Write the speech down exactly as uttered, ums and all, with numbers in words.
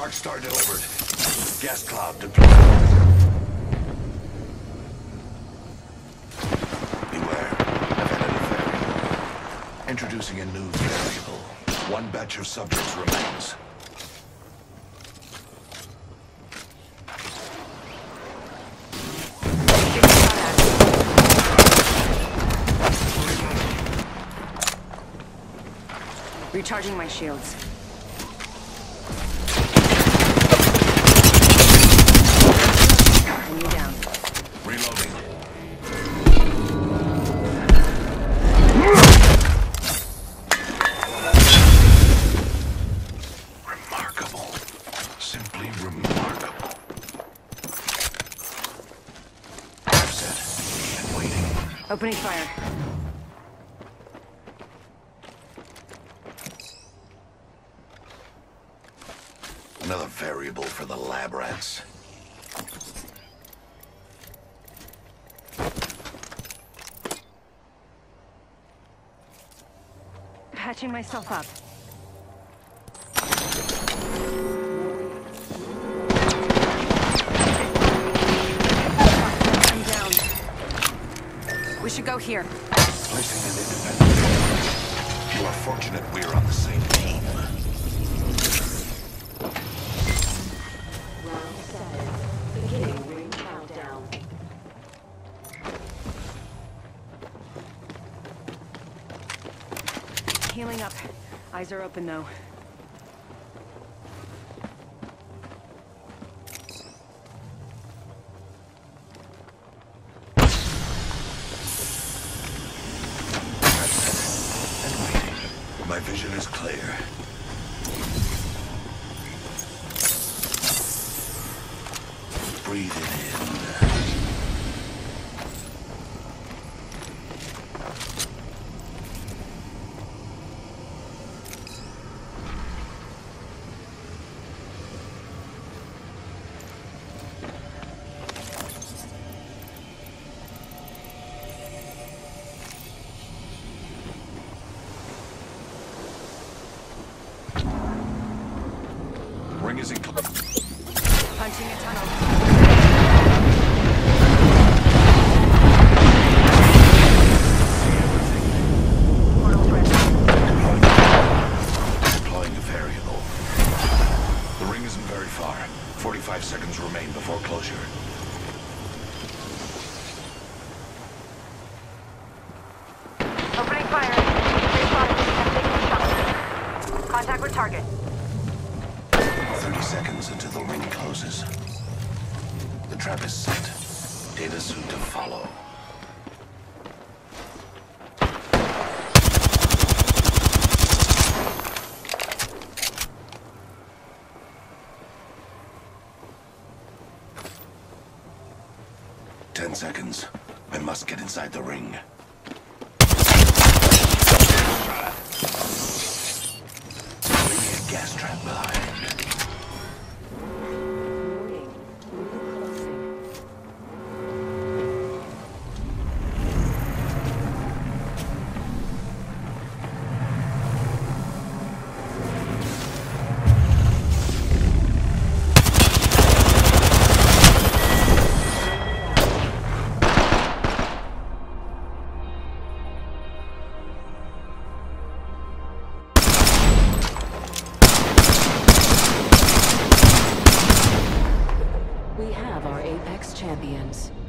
Arc Star delivered. Gas cloud deployed. Beware. I've added a variable. Introducing a new variable. One batch of subjects remains. Recharging my shields. Enemy down. Reloading. Remarkable. Simply remarkable. I've set and waiting. Opening fire. Another variable for the lab rats. Patching myself up. I'm down. We should go here. Placing an independent target. You are fortunate we're on the same team. Healing up. Eyes are open though. And waiting. My vision is clear. Breathe it in. Ring is in. Punching a tunnel. Portal threat. Deploying a variable. The ring isn't very far. Forty-five seconds remain before closure. Opening fire. Contact with target. thirty seconds until the ring closes. The trap is set. Data soon to follow. Ten seconds. I must get inside the ring. Leaving a gas trap behind. We have our Apex champions.